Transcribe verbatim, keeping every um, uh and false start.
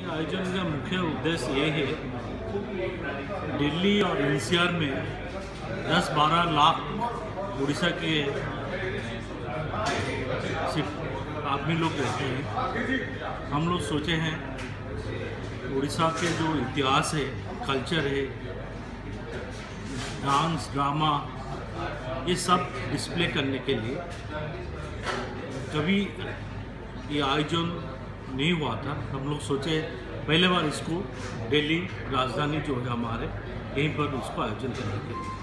आयोजन का मुख्य उद्देश्य ये है, दिल्ली और एनसीआर में दस बारह लाख उड़ीसा के सिर्फ आदमी लोग रहते हैं। हम लोग सोचे हैं उड़ीसा के जो इतिहास है, कल्चर है, डांस, ड्रामा, ये सब डिस्प्ले करने के लिए। कभी ये आयोजन नहीं हुआ था, हम लोग सोचे पहले बार इसको दिल्ली राजधानी जो है हमारे, यहीं पर उसको आयोजन करने के लिए।